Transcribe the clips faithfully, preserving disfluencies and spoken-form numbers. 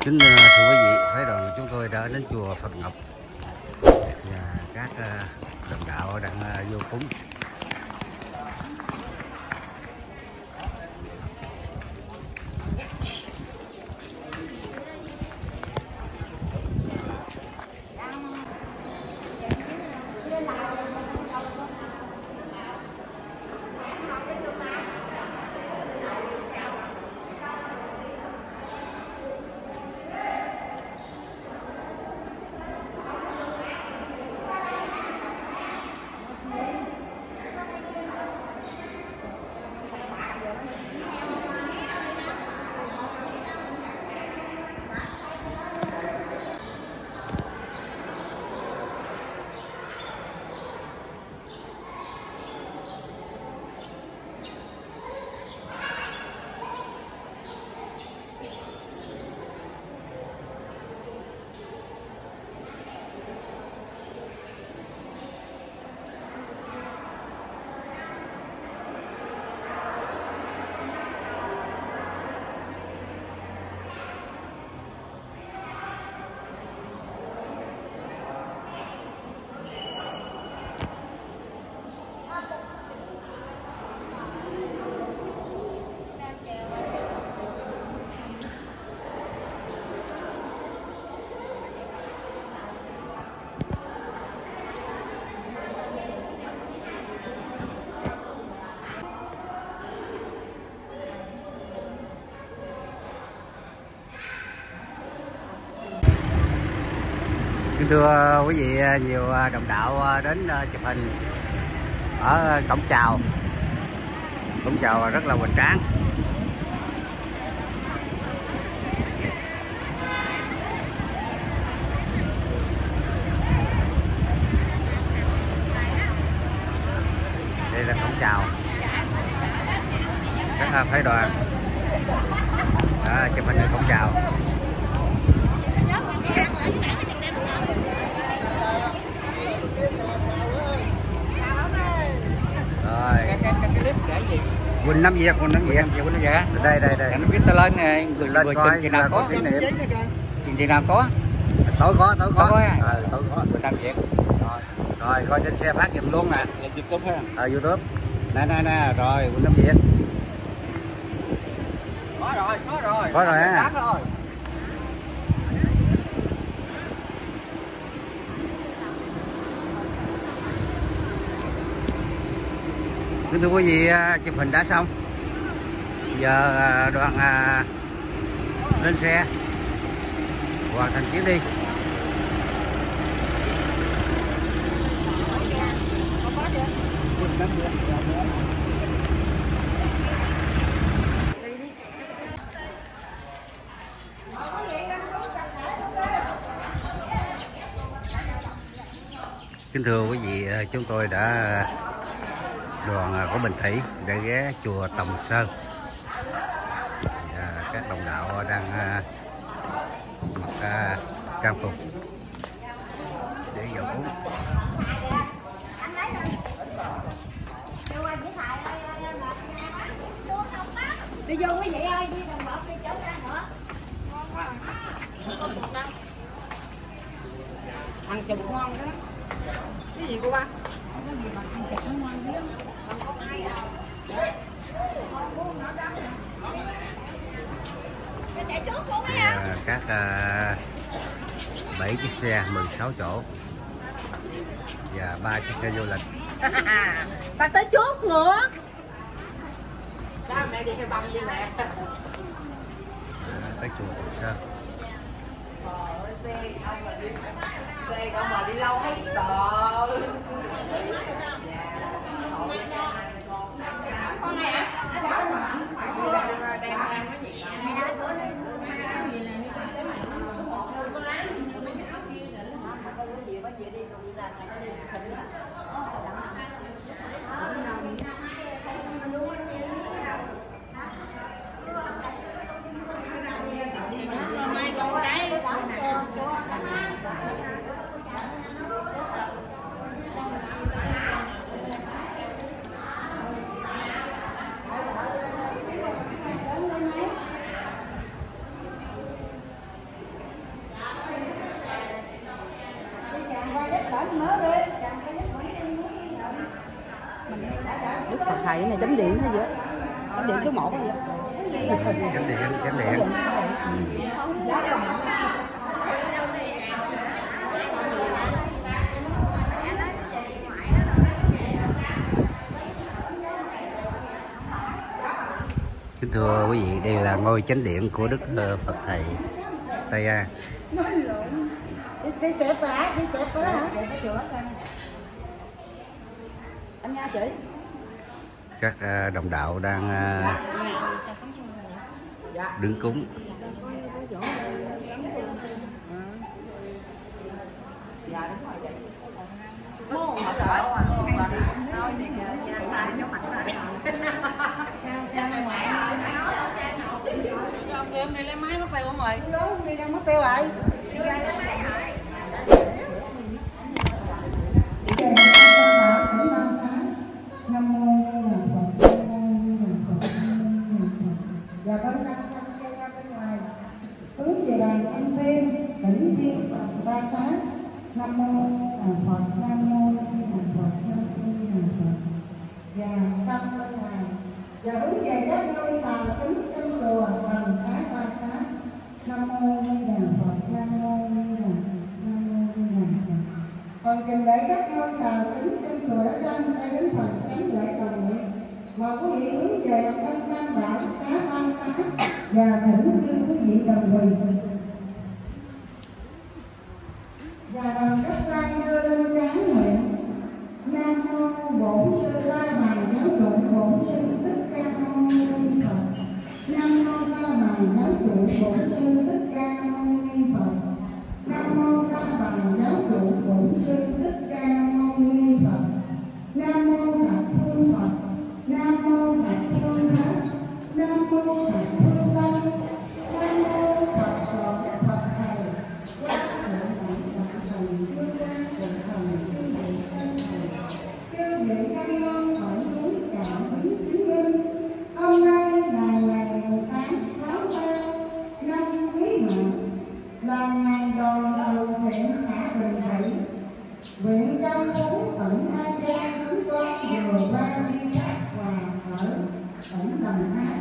Kính thưa quý vị, phái đoàn chúng tôi đã đến chùa Phật Ngọc và các đồng đạo đang vô cúng. Kính thưa quý vị, nhiều đồng đạo đến chụp hình ở cổng chào. Cổng chào rất là hoành tráng. Đây là cổng chào các phái đoàn à, chụp hình ở cổng chào. Quỳnh Năm Việt, Quỳnh Năm Việt, Quỳnh Năm Việt. Đây đây đây. Nó viết ta lên nè, người lên người coi chừng nào có. kỷ niệm. Chừng nào có. Tối có, tối có. Tối à. Ờ, tối có. Quỳnh Năm Việt. Rồi. Rồi coi trên xe phát giùm luôn nè. Là YouTube ha. Ờ YouTube. Nè nè nè, rồi Quỳnh Năm Việt. Có rồi, có rồi. Có rồi ha. Rồi. Kính thưa quý vị, chụp hình đã xong. Giờ đoàn à, lên xe hoàn thành chuyến đi. Kính thưa quý vị, chúng tôi đã đoàn của Bình Thủy để ghé chùa Tòng Sơn. Và các đồng đạo đang mặc trang phục để vào cúng. Đi vô quý vị ơi, đi đồng bọc đi chỗ ra nữa. Ăn chừng ngon đó. Cái gì cô ba? Không có gì mà ăn chừng nó ngon chứ. Không có ai à. À, các uh, bảy chiếc xe mười sáu chỗ và ba chiếc xe du lịch. Ta tới trước nữa. Đó, mẹ đi theo băng đi mẹ. À, tới chùa Tòng Sơn. Xe đâu mà đi lâu thấy sợ. Con này á? Đang ăn cái gì? hoài cái này chánh điện hay gì á, chánh điện số một hay gì á. Chánh điện, chánh điện. Kính thưa quý vị, đây là ngôi chánh điện của Đức Phật Thầy Tây An. Đi kẹp hả? Đi kẹp hả? Em nha chị. Các đồng đạo đang đứng cúng. Em đi lấy máy mất tiêu không rồi? Đi đang mất tiêu rồi. Và có năm trăm cây ra bên ngoài hướng về đàn âm thiên tỉnh thiên Phật ba sáng. Nam mô A Phật, Nam mô A Phật, Nam mô A Phật. Và xong bên ngoài và hướng về các ngôi thờ kính trong chùa bằng sáng ba sáng. Nam mô Di Đà Phật, Nam mô Di Đà Phật, Nam mô Di Đà Phật. Còn trình lễ các ngôi thờ kính trong chùa đã xong cho đến phần chánh lễ cầu nguyện. Mời quý vị hướng về ông Tam Bảo xá ba sáng và thỉnh kêu quý vị đồng quỳ. Và bằng các tay đưa lên trán nguyện: Nam mô Bổn Sư La Hàn Giáo Chủ Bổn Sư Thích Ca Mâu Ni Phật. Nam mô La Hàn Giáo Chủ Bổn Sư Thích Ca Mâu Ni Phật. Nam mô La Hàn Giáo Chủ Bổn Sư Thích Ca Mâu Ni Phật. Nam mô Thập Phương Phật. Nam mô Thập Phương Thánh. Nam mô Thập Phương Tăng. Nam mô Phật Phật Phật Thầy. Quan Thượng Đẳng Đẳng Thần Chương Gia Thượng Thần Chương Vị Tân Thầy. Chư vị ăn ngon hỏi cúng chào kính chứng minh. Hôm nay là ngày mười tám tháng ba năm Quý Mão, là ngày đoàn từ thiện xã Bình Thủy, huyện Châu Phú, tỉnh An Giang. Chúng con vừa qua đi phát quà ở tỉnh Đồng Tháp.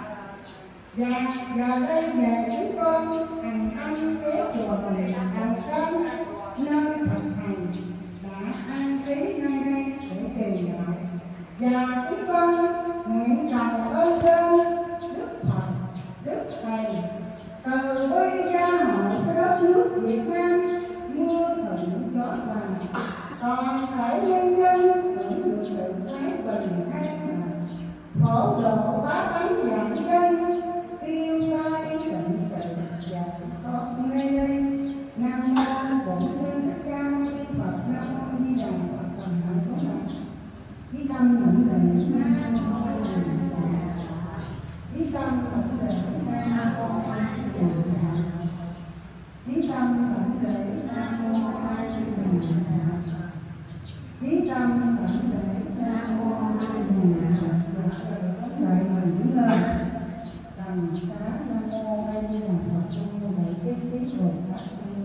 Và giờ đây về chúng con hành thanh ghé chùa Bình Đào Sơn, nơi Phật hành đã an trí nơi đây để trì lại. Và chúng con nguyện cầu ơn trên Đức Phật, Đức Thầy từ bi gia hộ cái đất nước Việt Nam mưa thuận gió hòa, toàn thể nhân dân hưởng được sự thái bình an lạc, phổ độ bá tánh vạn dân, tiêu tai tịnh sự và con mê linh. Nam mô Bổn Sư Thích Ca Mâu Ni Phật. Nam mô Di Đà Phật. Thần hạnh của mình với tâm tịnh định. Nam mô A Di Đà Phật. Với tâm tịnh định. Nam mô A Di Đà Phật. Với tâm tịnh định. Nam mô A Di Đà Phật. Với tâm tịnh định. Nam mô A Di Đà Phật. Đợi mình đứng lên tầm xá. Nam mô A Di Đà Phật. Nam mô Đại Kiếp Ký Bồ Tát.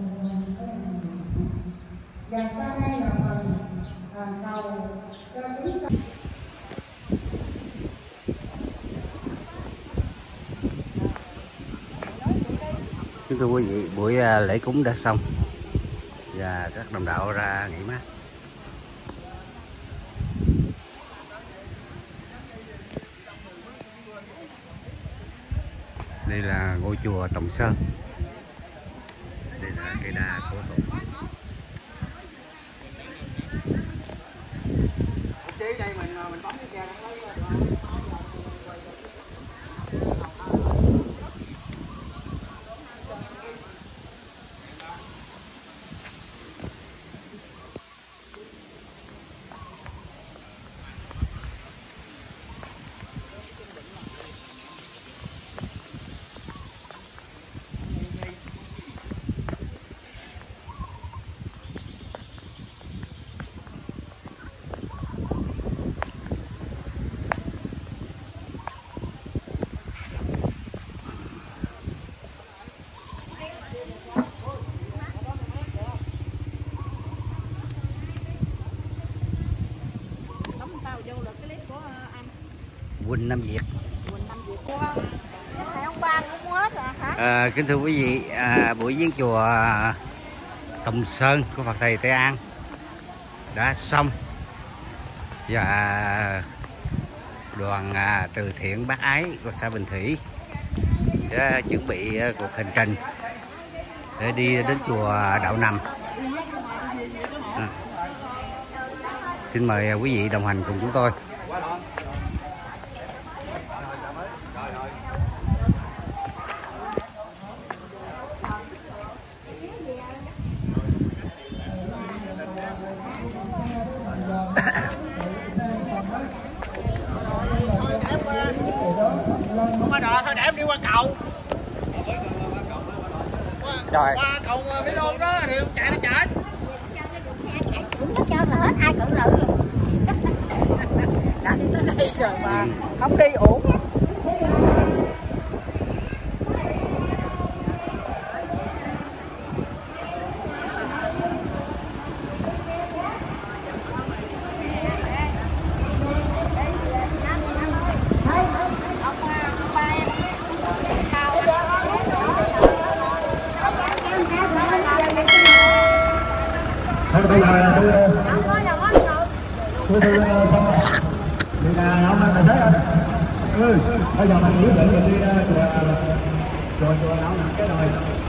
Và sau đây là phần à, cầu cho quý tâm. Kính thưa quý vị, buổi lễ cúng đã xong và các đồng đạo ra nghỉ mát. Đây là ngôi chùa Tổng Sơn. Đây là cây đa của Tổ. Chế đây mình mình bấm cái kè nó lấy ra. Quỳnh Nam Việt. Quỳnh Nam Việt mua thầy ông ba cũng mua hết rồi hả? À, kính thưa quý vị, à, buổi viếng chùa Tùng Sơn của Phật thầy Tây An đã xong và đoàn à, từ thiện bác ái của xã Bình Thủy sẽ chuẩn bị uh, cuộc hành trình để đi đến chùa Đạo Nằm. À, xin mời quý vị đồng hành cùng chúng tôi. Không có đò thôi để em đi qua cầu. Rồi. Qua cầu Mỹ Luông đó thì chạy nó chạy. Cũng hết trơn là hết ai cự nữ. Đã đi tới đây rồi mà không đi uổng. Thôi bây giờ tôi tôi tôi đi ra ông anh thấy anh. Ừ, bây giờ mình quyết định mình đi chùa chùa chùa nào cái rồi.